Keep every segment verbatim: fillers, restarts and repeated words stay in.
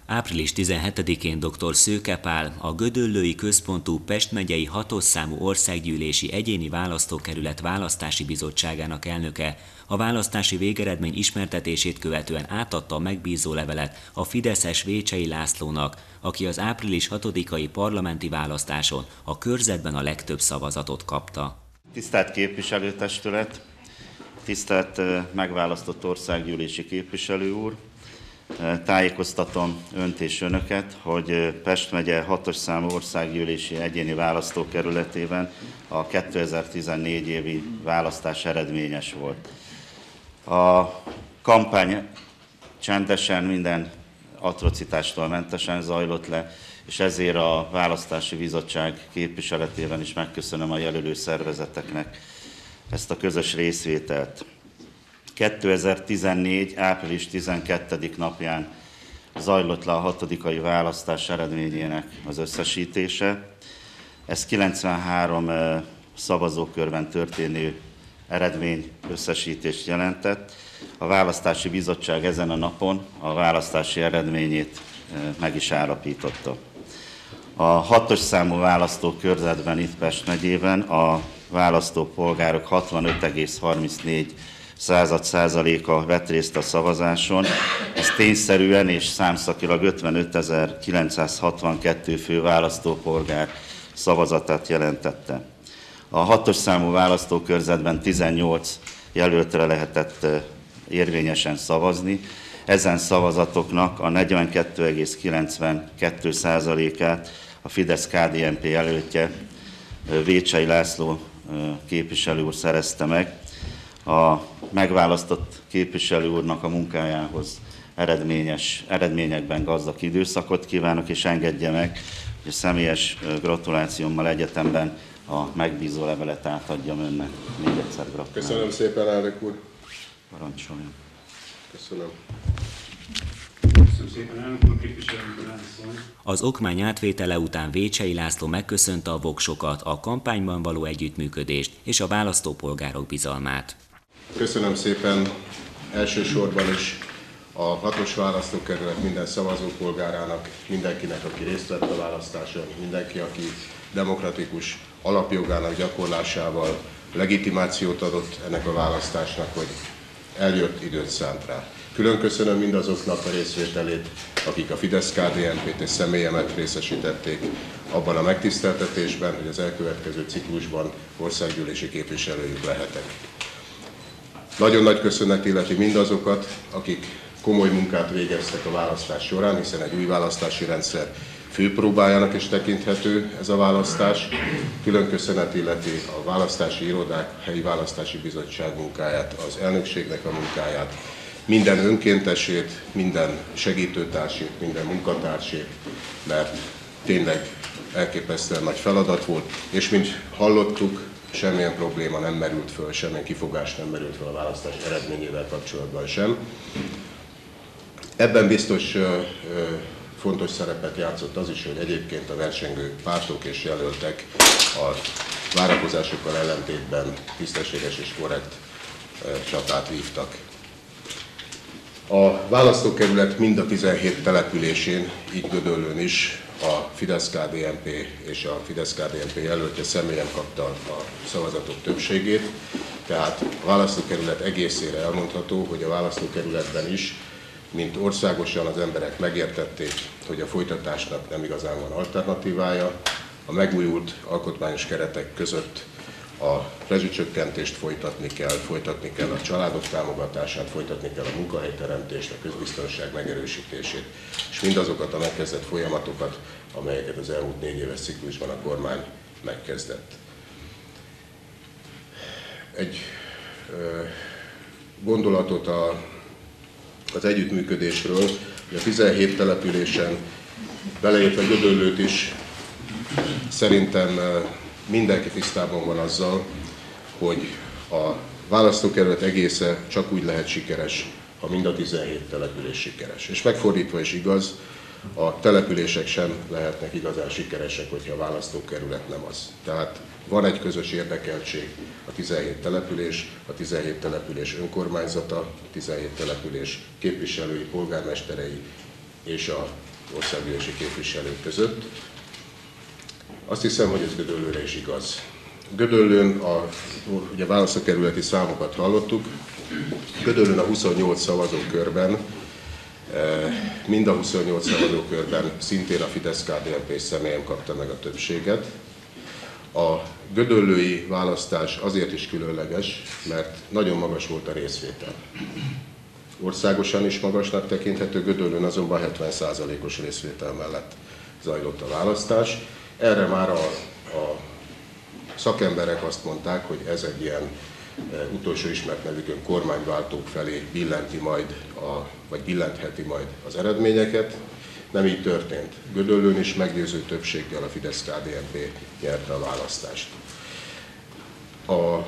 április tizenhetedikén dr. Szőke Pál, a Gödöllői Központú Pest megyei hatos számú országgyűlési egyéni választókerület választási bizottságának elnöke a választási végeredmény ismertetését követően átadta a megbízó levelet a fideszes Vécsei Lászlónak, aki az április hatodikai parlamenti választáson a körzetben a legtöbb szavazatot kapta. Tisztelt képviselőtestület, tisztelt megválasztott országgyűlési képviselő úr! Tájékoztatom önt és önöket, hogy Pest megye hatos számú országgyűlési egyéni választókerületében a kétezer-tizennégy évi választás eredményes volt. A kampány csendesen, minden atrocitástól mentesen zajlott le, és ezért a Választási Bizottság képviseletében is megköszönöm a jelölő szervezeteknek ezt a közös részvételt. kétezer-tizennégy. április tizenkettedike napján zajlott le a hatodikai választás eredményének az összesítése. Ez kilencvenhárom szavazókörben történő eredmény összesítést jelentett. A Választási Bizottság ezen a napon a választási eredményét meg is állapította. A hatos számú választókörzetben itt Pest megyében a választópolgárok hatvanöt egész harmincnégy század százaléka vett részt a szavazáson. Ez tényszerűen és számszakilag ötvenötezer-kilencszázhatvankettő fő választópolgár szavazatát jelentette. A hatos számú választókörzetben tizennyolc jelöltre lehetett érvényesen szavazni. Ezen szavazatoknak a negyvenkettő egész kilencvenkettő százalékát a Fidesz-ká dé en pé jelöltje, Vécsei László képviselő úr szerezte meg. A megválasztott képviselő úrnak a munkájához eredményes, eredményekben gazdag időszakot kívánok, és engedje meg, hogy a személyes gratulációmmal egyetemben a megbízó levelet átadjam önnek. Még egyszer gratulálok. Köszönöm szépen, elnök úr. Parancsoljon. Köszönöm. Köszönöm szépen, elnök úr, képviselőnk. Az okmány átvétele után Vécsei László megköszönte a voksokat, a kampányban való együttműködést és a választópolgárok bizalmát. Köszönöm szépen elsősorban is a hatos választókerület minden szavazópolgárának, mindenkinek, aki részt vett a választáson, mindenki, aki demokratikus alapjogának gyakorlásával legitimációt adott ennek a választásnak, hogy eljött, időt szánt rá. Külön köszönöm mindazoknak a részvételét, akik a Fidesz-ká dé en pét és személyemet részesítették abban a megtiszteltetésben, hogy az elkövetkező ciklusban országgyűlési képviselőjük lehetek. Nagyon nagy köszönet illeti mindazokat, akik komoly munkát végeztek a választás során, hiszen egy új választási rendszer főpróbájának is tekinthető ez a választás. Külön köszönet illeti a választási irodák, helyi választási bizottság munkáját, az elnökségnek a munkáját, minden önkéntesét, minden segítőtársét, minden munkatársét, mert tényleg elképesztően nagy feladat volt, és mint hallottuk, semmilyen probléma nem merült föl, semmilyen kifogás nem merült föl a választás eredményével kapcsolatban sem. Ebben biztos fontos szerepet játszott az is, hogy egyébként a versengő pártok és jelöltek a várakozásokkal ellentétben tisztességes és korrekt csatát vívtak. A választókerület mind a tizenhét településén, így Gödöllőn is, a Fidesz-ká dé en pé és a Fidesz-ká dé en pé jelöltje személyen kapta a szavazatok többségét, tehát a választókerület egészére elmondható, hogy a választókerületben is, mint országosan az emberek megértették, hogy a folytatásnak nem igazán van alternatívája, a megújult alkotmányos keretek között a rezsicsökkentést folytatni kell, folytatni kell a családok támogatását, folytatni kell a munkahelyteremtést, a közbiztonság megerősítését, és mindazokat a megkezdett folyamatokat, amelyeket az elmúlt négy éves ciklusban a kormány megkezdett. Egy ö, gondolatot a, az együttműködésről, hogy a tizenhét településen, beleértve Gödöllőt is, szerintem mindenki tisztában van azzal, hogy a választókerület egésze csak úgy lehet sikeres, ha mind a tizenhét település sikeres. És megfordítva is igaz, a települések sem lehetnek igazán sikeresek, hogyha a választókerület nem az. Tehát van egy közös érdekeltség, a tizenhét település, a tizenhét település önkormányzata, a tizenhét település képviselői, polgármesterei és a országgyűlési képviselők között. Azt hiszem, hogy ez Gödöllőre is igaz. Gödöllőn a, ugye választókerületi számokat hallottuk, Gödöllőn a huszonnyolc szavazókörben, mind a huszonnyolc szavazókörben szintén a Fidesz-ká dé en pé személyem kapta meg a többséget. A gödöllői választás azért is különleges, mert nagyon magas volt a részvétel. Országosan is magasnak tekinthető, Gödöllőn azonban hetven százalékos részvétel mellett zajlott a választás. Erre már a, a szakemberek azt mondták, hogy ez egy ilyen e, utolsó ismert nevükön kormányváltók felé billenti majd, a, vagy billentheti majd az eredményeket. Nem így történt. Gödöllőn is meggyőző többséggel a Fidesz-ká dé en pé nyerte a választást. A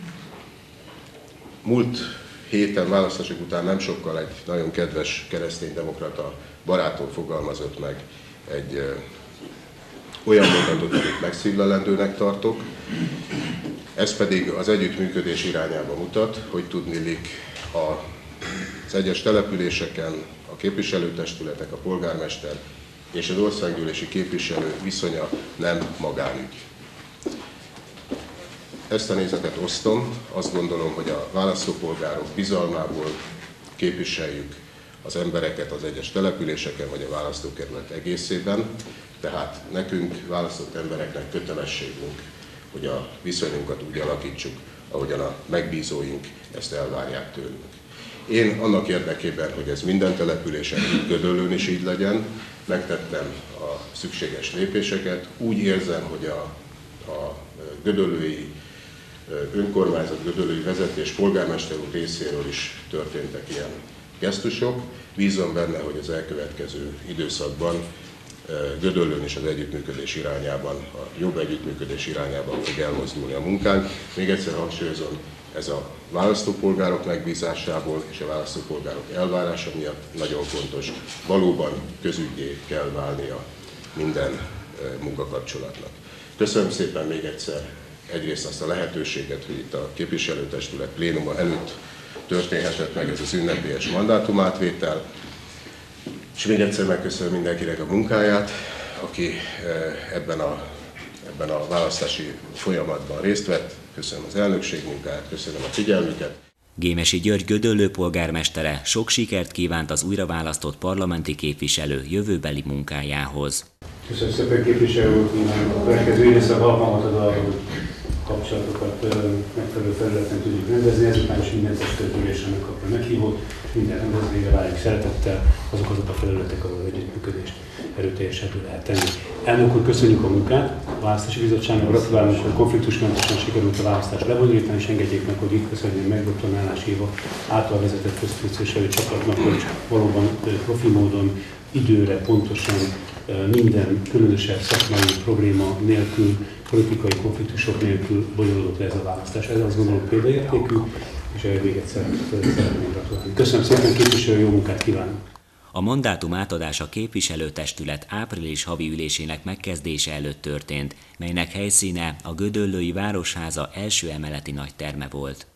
múlt héten választások után nem sokkal egy nagyon kedves kereszténydemokrata barátom fogalmazott meg egy ö, olyan mondatot, amit megszívlelendőnek tartok. Ez pedig az együttműködés irányába mutat, hogy tudniillik az egyes településeken a képviselőtestületek, a polgármester és az országgyűlési képviselő viszonya nem magánügy. Ezt a nézetet osztom, azt gondolom, hogy a választópolgárok bizalmából képviseljük az embereket az egyes településeken vagy a választókerület egészében, tehát nekünk, választott embereknek kötelességünk, hogy a viszonyunkat úgy alakítsuk, ahogyan a megbízóink ezt elvárják tőlünk. Én annak érdekében, hogy ez minden településen, így Gödöllőn is így legyen, megtettem a szükséges lépéseket. Úgy érzem, hogy a, a gödöllői önkormányzat, gödöllői vezetés, polgármester úr részéről is történtek ilyen gesztusok. Bízom benne, hogy az elkövetkező időszakban Gödöllőn is az együttműködés irányában, a jobb együttműködés irányában fog elmozdulni a munkánk. Még egyszer hangsúlyozom, ez a választópolgárok megbízásából és a választópolgárok elvárása miatt nagyon fontos. Valóban közüggyé kell válnia minden munkakapcsolatnak. Köszönöm szépen még egyszer egyrészt azt a lehetőséget, hogy itt a képviselőtestület plénuma előtt történhetett meg ez az ünnepélyes mandátumátvétel, és még egyszer megköszönöm mindenkinek a munkáját, aki ebben a, ebben a választási folyamatban részt vett. Köszönöm az elnökség munkáját, köszönöm a figyelmüket. Gémesi György Gödöllő polgármestere sok sikert kívánt az újraválasztott parlamenti képviselő jövőbeli munkájához. Köszönöm szépen, képviselő úr, a következő időszak alkalmat ad arra, hogy kapcsolatokat megfelelő felületen tudjuk rendezni, ezután is minden testületülésen megkapja meghívót, minden rendezvényre várjuk szeretettel, azok azok a felületek, ahol az együttműködést erőteljesebbé lehet tenni. Elnök úr, köszönjük a munkát, a Választási Bizottságnak gratulálunk, hogy konfliktusmentesen sikerült a választás lebonyolítani, és engedjék meg, hogy itt köszönjük meg doktor Nálás Éva által vezetett köztisztviselő csapatnak, hogy valóban profi módon, időre, pontosan, minden különösebb szakmai probléma nélkül, politikai konfliktusok nélkül bonyolódott le ez a választás. Ez azt gondolom példaértékű, és még egyszer szeretném gratulálni. Köszönöm szépen, képviselő, jó munkát kívánok! A mandátum átadása képviselőtestület április havi ülésének megkezdése előtt történt, melynek helyszíne a gödöllői Városháza első emeleti nagyterme volt.